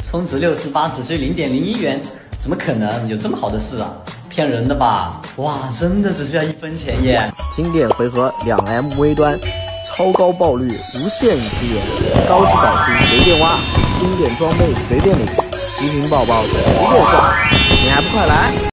充值68只需0.01元，怎么可能有这么好的事啊？骗人的吧？哇，真的只需要1分钱耶！ 经典回合2M 微端，超高爆率，无限资源，高级宝库随便挖，经典装备随便领，极品宝宝随便刷，你还不快来！